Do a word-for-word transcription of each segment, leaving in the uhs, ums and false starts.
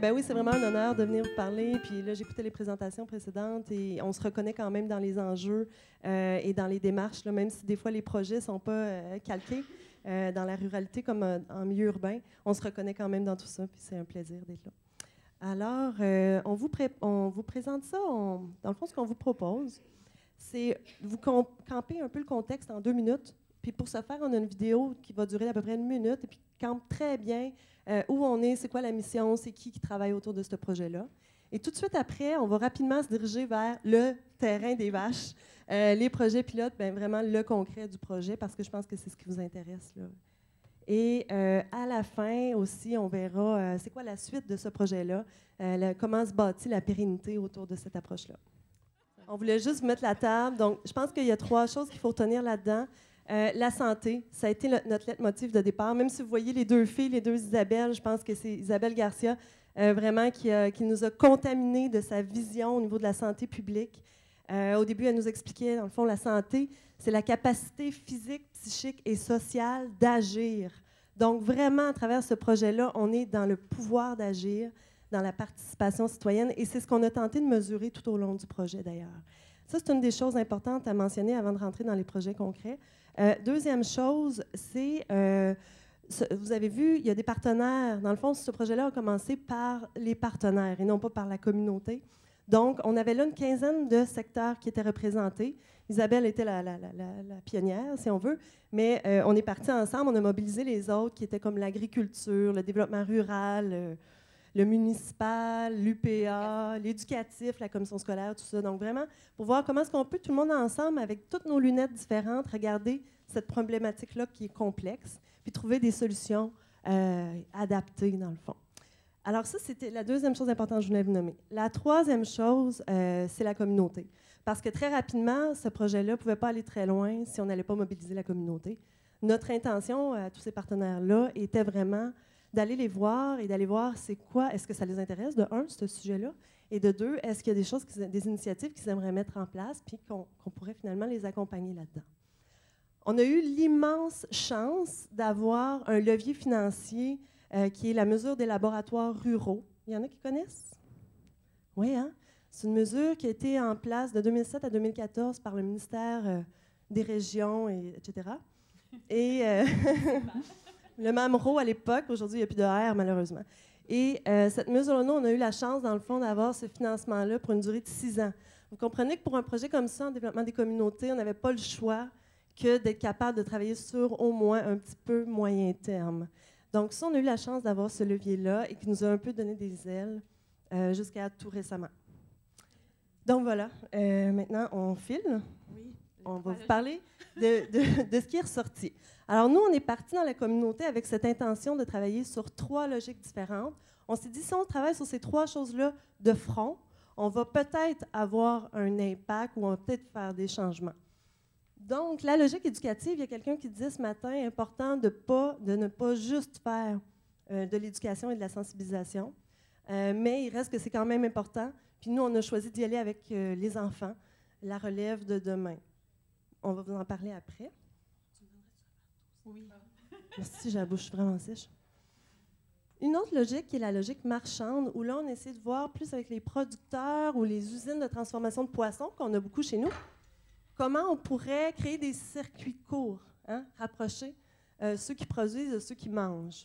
ben oui, c'est vraiment un honneur de venir vous parler. Puis là, j'écoutais les présentations précédentes et on se reconnaît quand même dans les enjeux euh, et dans les démarches, là, même si des fois les projets ne sont pas euh, calqués euh, dans la ruralité comme euh, en milieu urbain. On se reconnaît quand même dans tout ça, puis c'est un plaisir d'être là. Alors, euh, on, vous pré- on vous présente ça. On, dans le fond, ce qu'on vous propose, c'est vous com- camper un peu le contexte en deux minutes. Puis pour ce faire, on a une vidéo qui va durer à peu près une minute et puis qui campe très bien euh, où on est, c'est quoi la mission, c'est qui qui travaille autour de ce projet-là. Et tout de suite après, on va rapidement se diriger vers le terrain des vaches, euh, les projets pilotes, bien vraiment le concret du projet, parce que je pense que c'est ce qui vous intéresse, là. Et euh, à la fin aussi, on verra euh, c'est quoi la suite de ce projet-là, euh, la- comment se bâtit la pérennité autour de cette approche-là. On voulait juste vous mettre la table. Donc, je pense qu'il y a trois choses qu'il faut retenir là-dedans. Euh, la santé, ça a été le, notre leitmotiv de départ. Même si vous voyez les deux filles, les deux Isabelle, je pense que c'est Isabelle Garcia, euh, vraiment, qui, a, qui nous a contaminés de sa vision au niveau de la santé publique. Euh, au début, elle nous expliquait, dans le fond, la santé, c'est la capacité physique, psychique et sociale d'agir. Donc, vraiment, à travers ce projet-là, on est dans le pouvoir d'agir, dans la participation citoyenne, et c'est ce qu'on a tenté de mesurer tout au long du projet, d'ailleurs. Ça, c'est une des choses importantes à mentionner avant de rentrer dans les projets concrets. Euh, deuxième chose, c'est, euh, ce, vous avez vu, il y a des partenaires. Dans le fond, ce projet-là a commencé par les partenaires et non pas par la communauté. Donc, on avait là une quinzaine de secteurs qui étaient représentés. Isabelle était la, la, la, la, la pionnière, si on veut, mais euh, on est partis ensemble, on a mobilisé les autres qui étaient comme l'agriculture, le développement rural, euh, le municipal, l'U P A, l'éducatif, la commission scolaire, tout ça. Donc, vraiment, pour voir comment est-ce qu'on peut, tout le monde ensemble, avec toutes nos lunettes différentes, regarder cette problématique-là qui est complexe, puis trouver des solutions euh, adaptées, dans le fond. Alors ça, c'était la deuxième chose importante que je voulais vous nommer. La troisième chose, euh, c'est la communauté. Parce que très rapidement, ce projet-là ne pouvait pas aller très loin si on n'allait pas mobiliser la communauté. Notre intention à tous ces partenaires-là était vraiment d'aller les voir et d'aller voir c'est quoi, est-ce que ça les intéresse, de un, ce sujet-là, et de deux, est-ce qu'il y a des choses, des initiatives qu'ils aimeraient mettre en place, puis qu'on, qu'on pourrait finalement les accompagner là-dedans. On a eu l'immense chance d'avoir un levier financier euh, qui est la mesure des laboratoires ruraux. Il y en a qui connaissent? Oui, hein? C'est une mesure qui a été en place de deux mille sept à deux mille quatorze par le ministère euh, des Régions, et, etc. Et euh, le MAMRO à l'époque, aujourd'hui il n'y a plus de R malheureusement. Et euh, cette mesure-là, nous, on a eu la chance, dans le fond, d'avoir ce financement-là pour une durée de six ans. Vous comprenez que pour un projet comme ça, en développement des communautés, on n'avait pas le choix que d'être capable de travailler sur au moins un petit peu moyen terme. Donc ça, on a eu la chance d'avoir ce levier-là et qui nous a un peu donné des ailes euh, jusqu'à tout récemment. Donc voilà, euh, maintenant on file. Oui. On va vous parler de, de, de ce qui est ressorti. Alors nous, on est parti dans la communauté avec cette intention de travailler sur trois logiques différentes. On s'est dit, si on travaille sur ces trois choses-là de front, on va peut-être avoir un impact ou on va peut-être faire des changements. Donc, la logique éducative, il y a quelqu'un qui disait ce matin, important de, pas, de ne pas juste faire euh, de l'éducation et de la sensibilisation, euh, mais il reste que c'est quand même important. Puis nous, on a choisi d'y aller avec euh, les enfants, la relève de demain. On va vous en parler après. Oui. Merci, j'ai la bouche vraiment sèche. Une autre logique qui est la logique marchande, où là, on essaie de voir plus avec les producteurs ou les usines de transformation de poissons, qu'on a beaucoup chez nous, comment on pourrait créer des circuits courts, hein, rapprocher euh, ceux qui produisent de ceux qui mangent.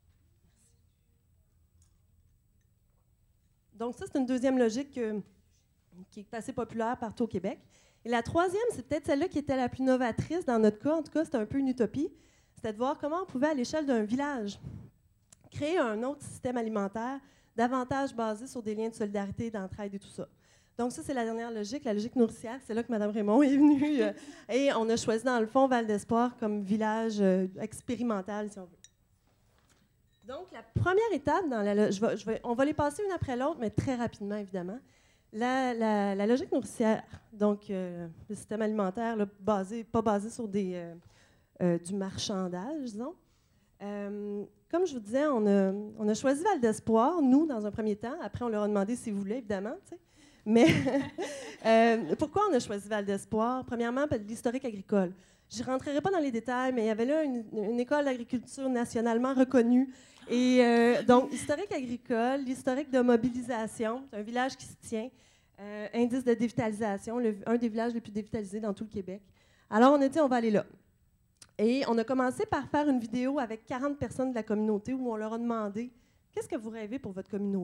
Donc ça, c'est une deuxième logique euh, qui est assez populaire partout au Québec. Et la troisième, c'est peut-être celle-là qui était la plus novatrice dans notre cas. En tout cas, c'était un peu une utopie. C'était de voir comment on pouvait, à l'échelle d'un village, créer un autre système alimentaire davantage basé sur des liens de solidarité, d'entraide et tout ça. Donc ça, c'est la dernière logique, la logique nourricière. C'est là que Mme Raymond est venue. Euh, et on a choisi, dans le fond, Val d'Espoir comme village euh, expérimental, si on veut. Donc, la première étape, dans la, je vais, je vais, on va les passer une après l'autre, mais très rapidement, évidemment. La, la, la logique nourricière, donc euh, le système alimentaire, là, basé, pas basé sur des, euh, euh, du marchandage, disons. Euh, comme je vous disais, on a, on a choisi Val d'Espoir, nous, dans un premier temps. Après, on leur a demandé s'ils voulaient, évidemment. T'sais. Mais euh, pourquoi on a choisi Val d'Espoir? Premièrement, ben, l'historique agricole. Je ne rentrerai pas dans les détails, mais il y avait là une, une école d'agriculture nationalement reconnue. Et euh, donc, historique agricole, l'historique de mobilisation, c'est un village qui se tient, euh, indice de dévitalisation, le, un des villages les plus dévitalisés dans tout le Québec. Alors, on a dit, on va aller là. Et on a commencé par faire une vidéo avec quarante personnes de la communauté où on leur a demandé « Qu'est-ce que vous rêvez pour votre communauté? »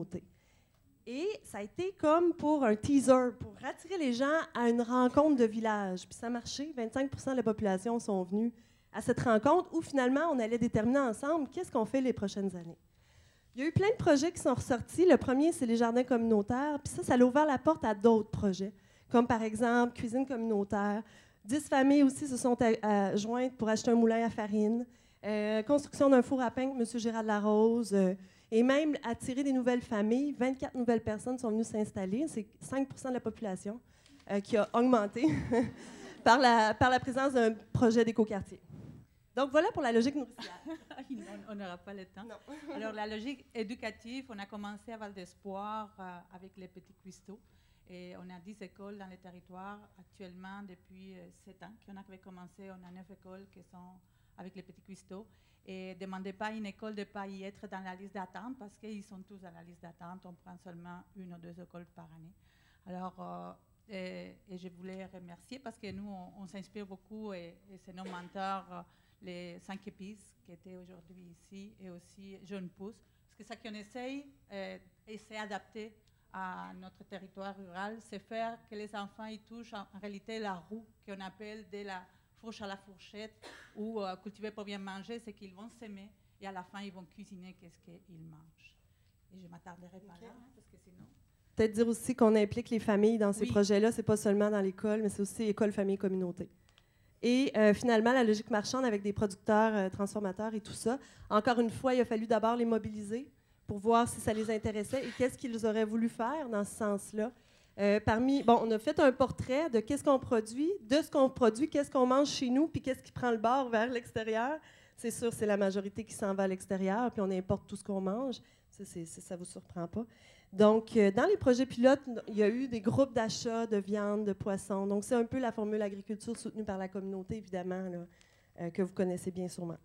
Et ça a été comme pour un teaser, pour attirer les gens à une rencontre de village. Puis ça a marché. vingt-cinq pour cent de la population sont venus à cette rencontre où finalement on allait déterminer ensemble qu'est-ce qu'on fait les prochaines années. Il y a eu plein de projets qui sont ressortis. Le premier, c'est les jardins communautaires. Puis ça, ça a ouvert la porte à d'autres projets, comme par exemple cuisine communautaire. Dix familles aussi se sont à, à, jointes pour acheter un moulin à farine. Euh, construction d'un four à pain avec M. Gérald Larose. Euh, et même attirer des nouvelles familles. vingt-quatre nouvelles personnes sont venues s'installer. C'est cinq pour cent de la population euh, qui a augmenté par, la, par la présence d'un projet d'écoquartier. Donc, voilà pour la logique nourricière. On n'aura pas le temps. Non. Alors, la logique éducative, on a commencé à Val d'Espoir euh, avec les petits cuistots. Et on a dix écoles dans le territoire actuellement depuis euh, sept ans. On avait commencé, on a neuf écoles qui sont avec les petits cuistots. Et ne demandez pas à une école de ne pas y être dans la liste d'attente parce qu'ils sont tous dans la liste d'attente. On prend seulement une ou deux écoles par année. Alors, euh, et, et je voulais remercier parce que nous, on, on s'inspire beaucoup et, et c'est nos mentors, euh, les cinq épices qui étaient aujourd'hui ici et aussi Jeune Pousse. Parce que ça qu'on essaye, euh, et c'est adapté à notre territoire rural, c'est faire que les enfants y touchent en, en réalité la roue qu'on appelle de la fourche à la fourchette ou euh, cultiver pour bien manger, c'est qu'ils vont s'aimer et à la fin, ils vont cuisiner qu'est-ce qu'ils mangent. Et je ne m'attarderai pas okay. là, hein, parce que sinon... Peut-être dire aussi qu'on implique les familles dans ces oui. projets-là. Ce n'est pas seulement dans l'école, mais c'est aussi école, famille, communauté. Et euh, finalement, la logique marchande avec des producteurs, euh, transformateurs et tout ça, encore une fois, il a fallu d'abord les mobiliser pour voir si ça les intéressait et qu'est-ce qu'ils auraient voulu faire dans ce sens-là. Euh, parmi, bon, on a fait un portrait de qu'est-ce qu'on produit, de ce qu'on produit, qu'est-ce qu'on mange chez nous, puis qu'est-ce qui prend le bord vers l'extérieur. C'est sûr, c'est la majorité qui s'en va à l'extérieur, puis on importe tout ce qu'on mange. Ça, c'est, c'est, ça vous surprend pas. Donc, euh, dans les projets pilotes, il y a eu des groupes d'achat de viande, de poissons. Donc, c'est un peu la formule agriculture soutenue par la communauté, évidemment, là, euh, que vous connaissez bien sûrement.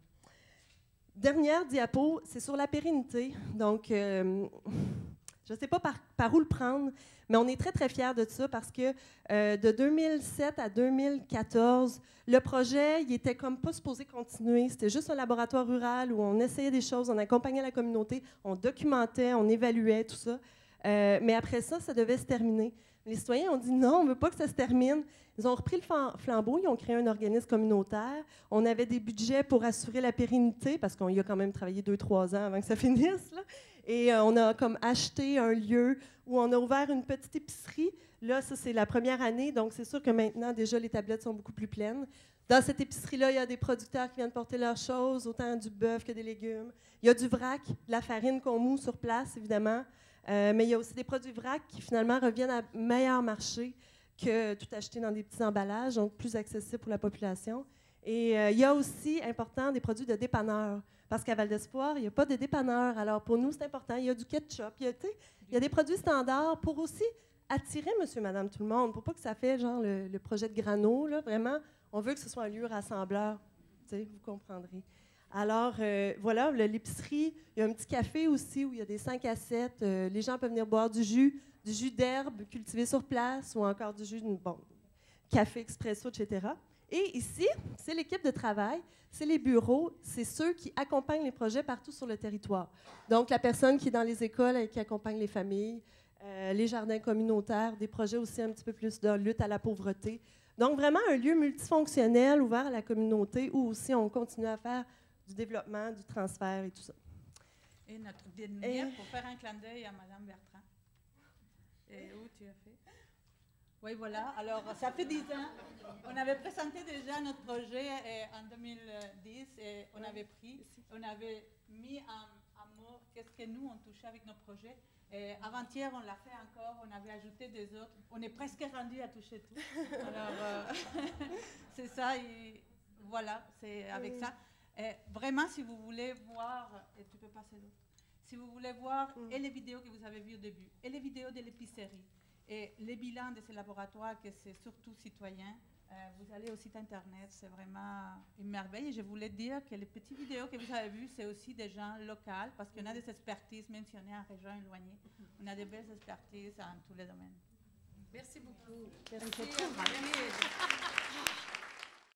Dernière diapo, c'est sur la pérennité. Donc, euh, je ne sais pas par, par où le prendre, mais on est très, très fiers de ça parce que euh, de deux mille sept à deux mille quatorze, le projet, il était comme pas supposé continuer. C'était juste un laboratoire rural où on essayait des choses, on accompagnait la communauté, on documentait, on évaluait, tout ça. Euh, mais après ça, ça devait se terminer. Les citoyens ont dit non, on ne veut pas que ça se termine. Ils ont repris le flambeau, ils ont créé un organisme communautaire. On avait des budgets pour assurer la pérennité, parce qu'on y a quand même travaillé deux, trois ans avant que ça finisse, là. Et euh, on a comme acheté un lieu où on a ouvert une petite épicerie. Là, ça, c'est la première année, donc c'est sûr que maintenant, déjà, les tablettes sont beaucoup plus pleines. Dans cette épicerie-là, il y a des producteurs qui viennent porter leurs choses, autant du bœuf que des légumes. Il y a du vrac, de la farine qu'on moud sur place, évidemment. Euh, mais il y a aussi des produits vrac qui, finalement, reviennent à meilleur marché que tout acheter dans des petits emballages, donc plus accessible pour la population. Et euh, il y a aussi, important, des produits de dépanneurs. Parce qu'à Val d'Espoir, il n'y a pas de dépanneurs. Alors, pour nous, c'est important. Il y a du ketchup, il y a, il y a des produits standards pour aussi attirer monsieur, madame, tout le monde. Pour pas que ça fait genre le, le projet de Grano, là. Vraiment, on veut que ce soit un lieu rassembleur. Vous comprendrez. Alors, euh, voilà, l'épicerie, il y a un petit café aussi où il y a des cinq à sept. Euh, les gens peuvent venir boire du jus, du jus d'herbe cultivé sur place ou encore du jus de bon, café expresso, et cetera. Et ici, c'est l'équipe de travail, c'est les bureaux, c'est ceux qui accompagnent les projets partout sur le territoire. Donc, la personne qui est dans les écoles et qui accompagne les familles, euh, les jardins communautaires, des projets aussi un petit peu plus de lutte à la pauvreté. Donc, vraiment un lieu multifonctionnel, ouvert à la communauté, où aussi on continue à faire du développement, du transfert et tout ça. Et notre dernière, et... pour faire un clin d'œil à Mme Bertrand. Et où tu as fait? Oui, voilà. Alors, ça fait dix ans. On avait présenté déjà notre projet en deux mille dix et on avait pris, on avait mis en, en mot qu'est-ce que nous, on touchait avec nos projets. Et avant-hier, on l'a fait encore, on avait ajouté des autres. On est presque rendu à toucher tout. Alors, euh, c'est ça. Et voilà, c'est avec ça. Et vraiment, si vous voulez voir, et tu peux passer l'autre, si vous voulez voir mm. et les vidéos que vous avez vues au début, et les vidéos de l'épicerie, Et les bilans de ces laboratoires, que c'est surtout citoyen, euh, vous allez au site internet, c'est vraiment une merveille. Et je voulais dire que les petites vidéos que vous avez vues, c'est aussi des gens locaux, parce qu'on a des expertises, même si on est en région éloignée, on a des belles expertises dans tous les domaines. Merci beaucoup. Merci Merci. beaucoup.